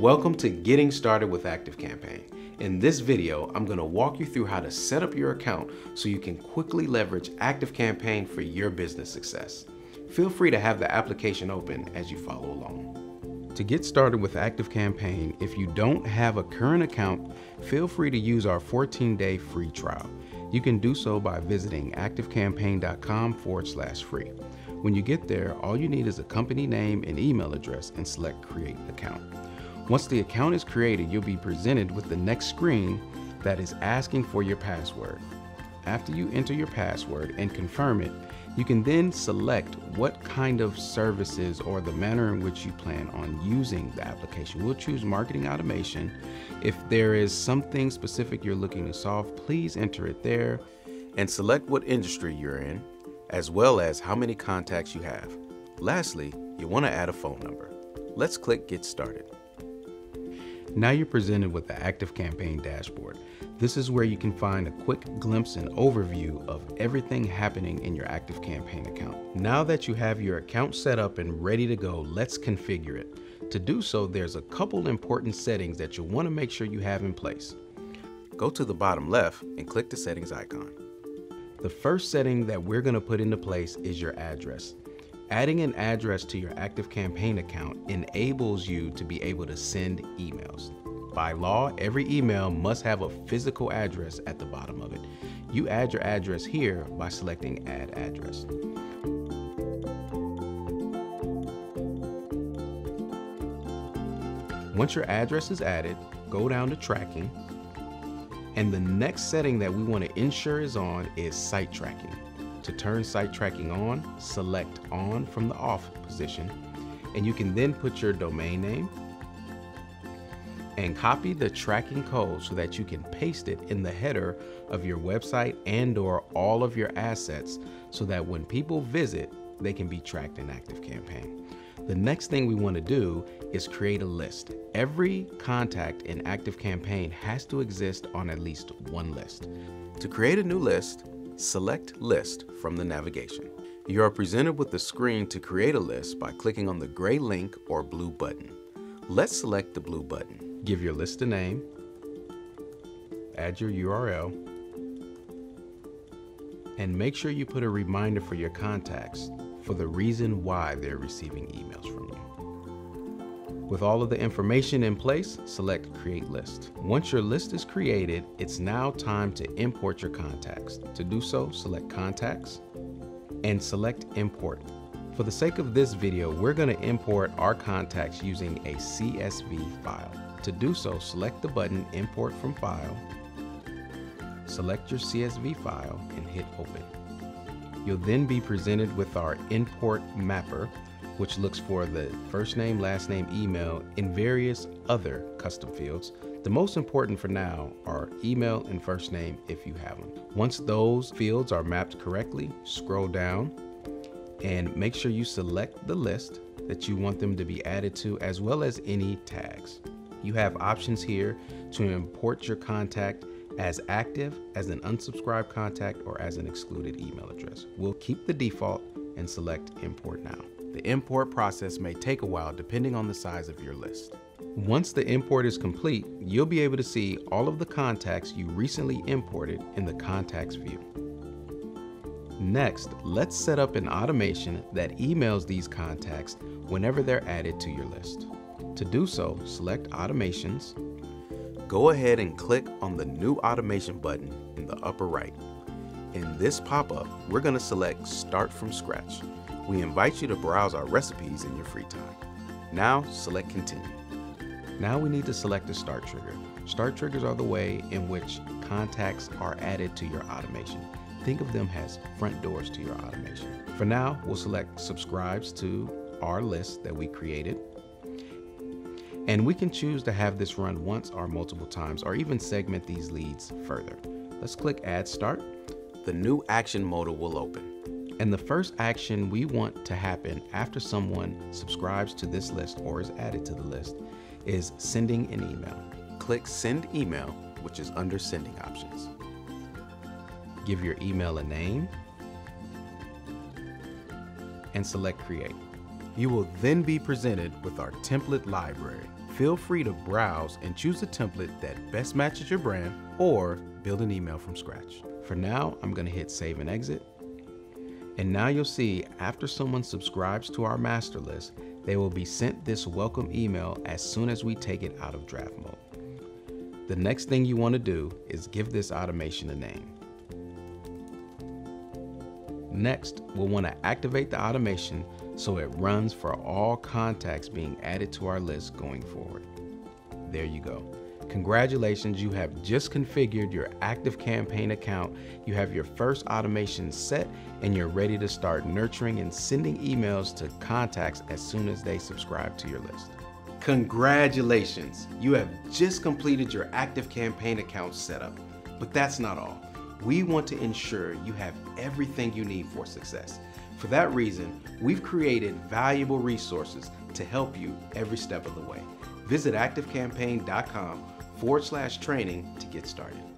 Welcome to Getting Started with ActiveCampaign. In this video, I'm going to walk you through how to set up your account so you can quickly leverage ActiveCampaign for your business success. Feel free to have the application open as you follow along. To get started with ActiveCampaign, if you don't have a current account, feel free to use our 14-day free trial. You can do so by visiting activecampaign.com/free. When you get there, all you need is a company name and email address and select Create Account. Once the account is created, you'll be presented with the next screen that is asking for your password. After you enter your password and confirm it, you can then select what kind of services or the manner in which you plan on using the application. We'll choose marketing automation. If there is something specific you're looking to solve, please enter it there and select what industry you're in, as well as how many contacts you have. Lastly, you want to add a phone number. Let's click Get Started. Now you're presented with the ActiveCampaign dashboard. This is where you can find a quick glimpse and overview of everything happening in your ActiveCampaign account. Now that you have your account set up and ready to go, let's configure it. To do so, there's a couple important settings that you'll want to make sure you have in place. Go to the bottom left and click the settings icon. The first setting that we're going to put into place is your address. Adding an address to your ActiveCampaign account enables you to be able to send emails. By law, every email must have a physical address at the bottom of it. You add your address here by selecting Add Address. Once your address is added, go down to Tracking. And the next setting that we want to ensure is on is Site Tracking. To turn site tracking on, select On from the Off position, and you can then put your domain name and copy the tracking code so that you can paste it in the header of your website and/or all of your assets so that when people visit, they can be tracked in ActiveCampaign. The next thing we want to do is create a list. Every contact in ActiveCampaign has to exist on at least one list. To create a new list, select List from the navigation. You are presented with the screen to create a list by clicking on the gray link or blue button. Let's select the blue button. Give your list a name, add your URL, and make sure you put a reminder for your contacts for the reason why they're receiving emails from you. With all of the information in place, select Create List. Once your list is created, it's now time to import your contacts. To do so, select Contacts and select Import. For the sake of this video, we're going to import our contacts using a CSV file. To do so, select the button Import from File, select your CSV file, and hit Open. You'll then be presented with our Import Mapper, which looks for the first name, last name, email, and various other custom fields. The most important for now are email and first name if you have them. Once those fields are mapped correctly, scroll down and make sure you select the list that you want them to be added to, as well as any tags. You have options here to import your contact as active, as an unsubscribed contact, or as an excluded email address. We'll keep the default and select Import Now. The import process may take a while depending on the size of your list. Once the import is complete, you'll be able to see all of the contacts you recently imported in the Contacts view. Next, let's set up an automation that emails these contacts whenever they're added to your list. To do so, select Automations. Go ahead and click on the New Automation button in the upper right. In this pop-up, we're going to select Start from Scratch. We invite you to browse our recipes in your free time. Now, select Continue. Now we need to select a start trigger. Start triggers are the way in which contacts are added to your automation. Think of them as front doors to your automation. For now, we'll select Subscribes to our list that we created. And we can choose to have this run once or multiple times, or even segment these leads further. Let's click Add Start. The new action modal will open. And the first action we want to happen after someone subscribes to this list or is added to the list is sending an email. Click Send Email, which is under Sending Options. Give your email a name and select Create. You will then be presented with our template library Feel free to browse and choose a template that best matches your brand or build an email from scratch. For now, I'm going to hit save and exit. And now you'll see after someone subscribes to our master list, they will be sent this welcome email as soon as we take it out of draft mode. The next thing you want to do is give this automation a name. Next, we'll want to activate the automation so it runs for all contacts being added to our list going forward. There you go. Congratulations, you have just configured your ActiveCampaign account. You have your first automation set and you're ready to start nurturing and sending emails to contacts as soon as they subscribe to your list. Congratulations, you have just completed your ActiveCampaign account setup. But that's not all. We want to ensure you have everything you need for success. For that reason, we've created valuable resources to help you every step of the way. Visit activecampaign.com/training to get started.